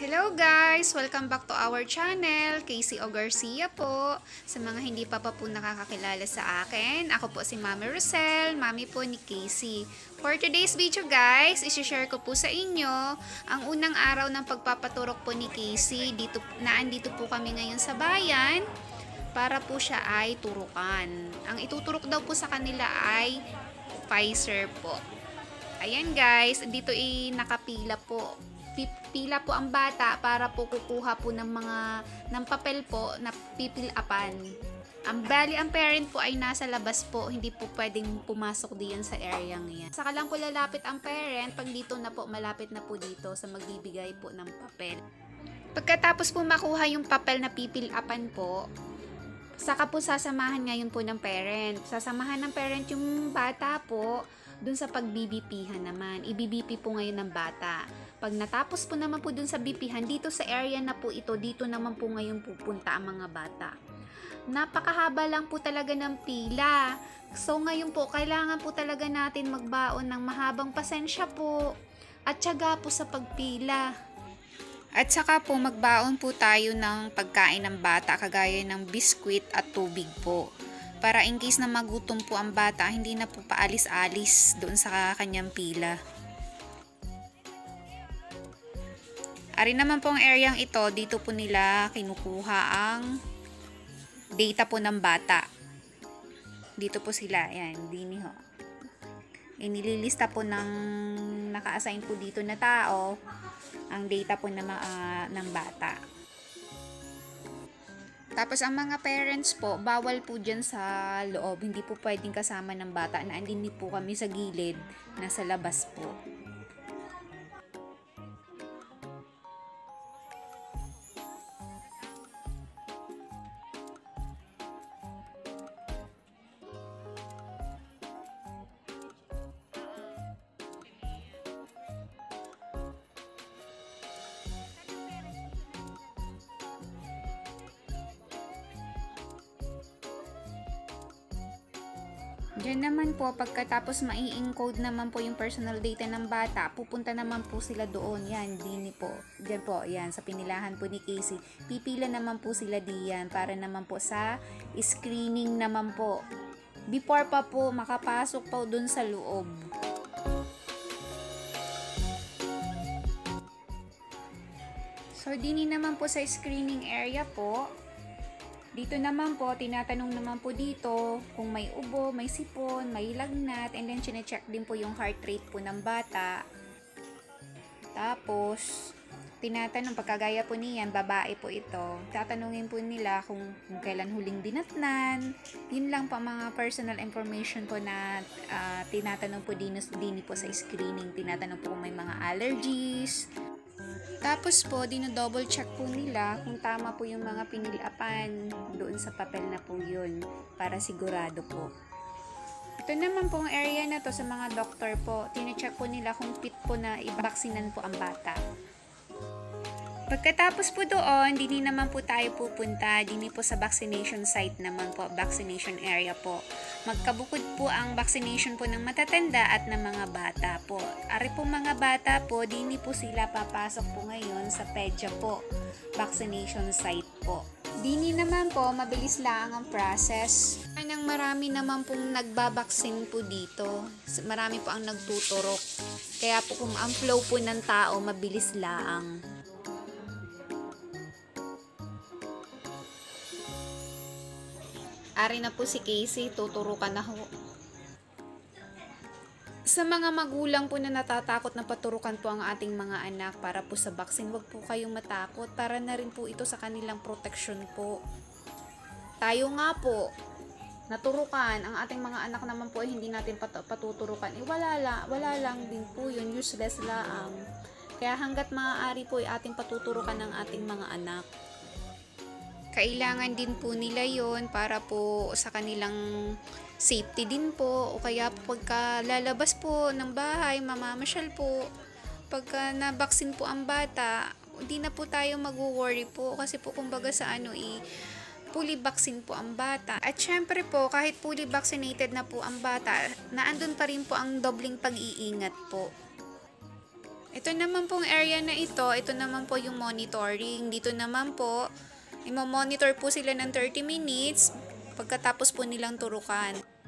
Hello guys! Welcome back to our channel, Casey O. Garcia po. Sa mga hindi pa po nakakakilala sa akin, ako po si Mami Rosel, mami po ni Casey. For today's video guys, isi-share ko po sa inyo ang unang araw ng pagpapaturok po ni Casey. Naandito po kami ngayon sa bayan para po siya ay turukan. Ang ituturok daw po sa kanila ay Pfizer po. Ayan guys, dito nakapila po. Pila po ang bata para po kukuha po ng papel po na pipilapan. Ang parent po ay nasa labas po, hindi po pwedeng pumasok diyan sa area yan. Saka lang po lalapit ang parent pag dito na po, malapit na po dito sa magbibigay po ng papel. Pagkatapos po makuha yung papel na pipilapan po, saka po sasamahan ngayon po ng parent. Sasamahan ng parent yung bata po dun sa pag-BBP-han naman. I-BBP po ngayon ng bata. Pag natapos po naman po dun sa BP-han, dito sa area na po ito, dito naman po ngayon pupunta ang mga bata. Napakahaba lang po talaga ng pila. So ngayon po, kailangan po talaga natin magbaon ng mahabang pasensya po at tiyaga po sa pagpila. At saka po magbaon po tayo ng pagkain ng bata kagaya ng biskwit at tubig po. Para in case na magutom po ang bata, hindi na po paalis-alis doon sa kanyang pila. Ari naman po ang areang ito, dito po nila kinukuha ang data po ng bata. Dito po sila, yan, dini ho. Inililista po ng naka-assign po dito na tao ang data po ng bata. Tapos ang mga parents po, bawal po dyan sa loob. Hindi po pwedeng kasama ng bata na andin po kami sa gilid, nasa labas po. Diyan naman po, pagkatapos mai-encode naman po yung personal data ng bata, pupunta naman po sila doon. Yan, dini po. Diyan po, yan, sa pinilahan po ni Casey. Pipila naman po sila diyan para naman po sa screening naman po. Before pa po, makapasok po doon sa loob. So, dini naman po sa screening area po. Dito naman po, tinatanong naman po dito kung may ubo, may sipon, may lagnat, and then chine-check din po yung heart rate po ng bata. Tapos, tinatanong, pagkagaya po niyan, babae po ito, tatanungin po nila kung kailan huling dinatnan. Yun lang po mga personal information po na tinatanong po din po sa screening. Tinatanong po kung may mga allergies. Tapos po, dino-double check po nila kung tama po yung mga pinilapan doon sa papel na po yun para sigurado po. Ito naman po ang area na to sa mga doctor po. Tine-check po nila kung fit po na i-vaksinan po ang bata. Pagkatapos po doon, dini naman po tayo pupunta. Dini po sa vaccination site naman po, vaccination area po. Magkabukod po ang vaccination po ng matatanda at ng mga bata po. Ari po mga bata po, dini po sila papasok po ngayon sa PEDYA po, vaccination site po. Dini naman po, mabilis lang ang process. Nang marami naman pong nagbabaksin po dito. Marami po ang nagtuturok. Kaya po kung ang flow po ng tao, mabilis lang. Ari na po si Casey, tuturukan na ho. Sa mga magulang po na natatakot na paturukan po ang ating mga anak para po sa vaccine, wag po kayong matakot. Para na rin po ito sa kanilang protection po. Tayo nga po, naturukan, ang ating mga anak naman po ay hindi natin patuturukan. Wala lang din po yun, useless lang. Kaya hanggat maaari po ay ating patuturukan ng ating mga anak. Kailangan din po nila yon para po sa kanilang safety din po. O kaya pagka lalabas po ng bahay, mamamasyal po, pagka nabaksin po ang bata, hindi na po tayo mag-worry po. Kasi po kumbaga sa fully vaccine po ang bata. At syempre po, kahit fully vaccinated na po ang bata, naandun pa rin po ang dobling pag-iingat po. Ito naman pong area na ito naman po yung monitoring. Dito naman po, imo-monitor po sila ng 30 minutes pagkatapos po nilang turukan.